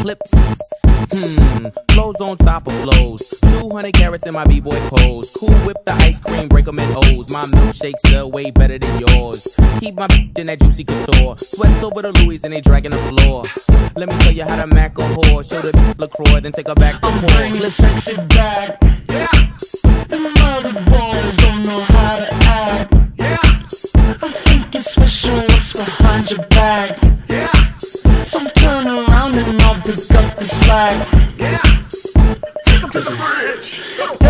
clips. Flows on top of flows. 200 carats in my b-boy pose. Cool whip the ice cream, break 'em in O's. My milkshakes sell way better than yours. Keep my in that juicy couture. Sweats over the Louis and they dragging the floor. Let me tell you how to mac a whore. Show the LaCroix, then take her back to I'm bringing the sexy back. Yeah. The mother boys don't know how to act. Yeah. I think it's special what's behind your back. Yeah. So turn around and I'll pick up the slack. Yeah. Take 'em to the bridge.